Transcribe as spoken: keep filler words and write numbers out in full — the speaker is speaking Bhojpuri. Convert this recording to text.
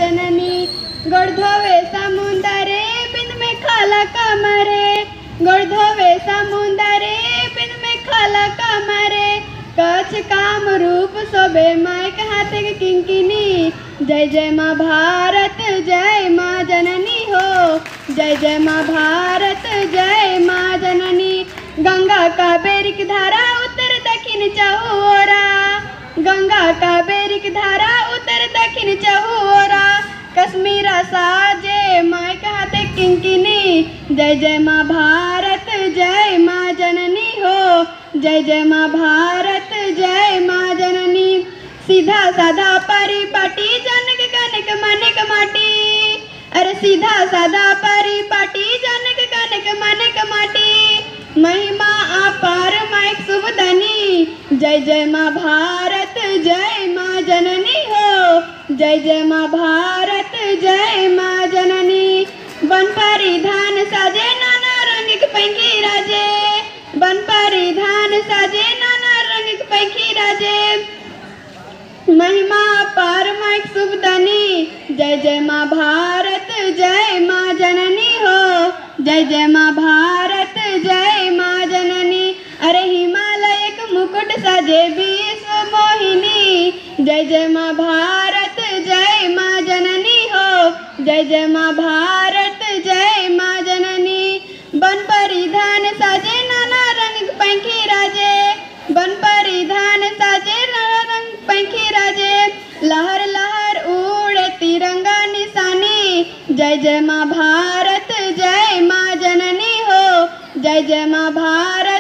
जननी। गोड़ धोवे समुंदरे बिन में खाला कमरे, गोड़ धोवे समुंदरे बिन में खाला कमरे। कछ काम रूप शोभे मायक हाथे के किंकिनी। जय जय माँ भारत जय माँ जननी हो, जय जय माँ भारत जय माँ जननी। गंगा कावेरी की धारा उत्तर दक्षिण चहुओरा, गंगा कावेरी की धारा उत्तर दक्षिण चहुओरा। कश्मीरा साजे मायक हाथे किंकिनी। जय जय माँ भारत जय माँ जननी हो, जय जय माँ भारत जय माँ जननी। सीधा साधा परिपाटी जनक कनक मनक माटी, अरे सीधा साधा परिपाटी जनक कनक मनक माटी। महिमा अपार मायक शुभधनी। जय जय माँ भारत जय माँ जननी हो, जय जय माँ भारत जय माँ जननी। बन परिधान साजे नाना रंग के पैंखी राजे, बन परिधान साजे नाना रंग के पैंखी राजे। महिमा अपार मायक शुभधनी। जय जय माँ भारत जय माँ जननी हो, जय जय माँ भारत जय माँ जननी। अरे हिमालय एक मुकुट सजे विश्व मोहिनी। जय जय माँ भारत जय माँ जननी हो, जय जय माँ भारत जय माँ जननी। बन परिधान साजे नाना रंग पैंखी राजे, बन परिधान साजे नाना रंग पैंखी राजे। लहर लहर उड़े तिरंगा निशानी। जय जय माँ भारत जय माँ जननी हो, जय जय माँ भारत